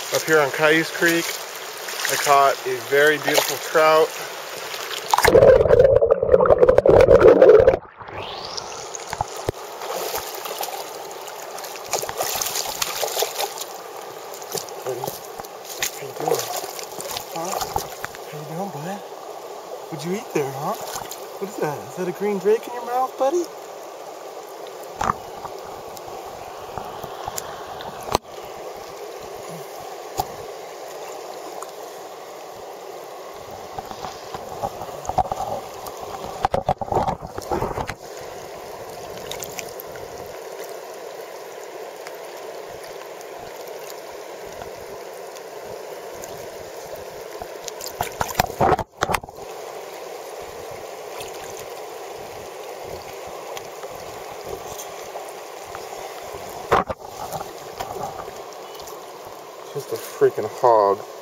Up here on Cayuse Creek, I caught a very beautiful trout. How you doing? Huh? How you doing, bud? What'd you eat there, huh? What is that? Is that a green drake in your mouth, buddy? Just a freaking hog.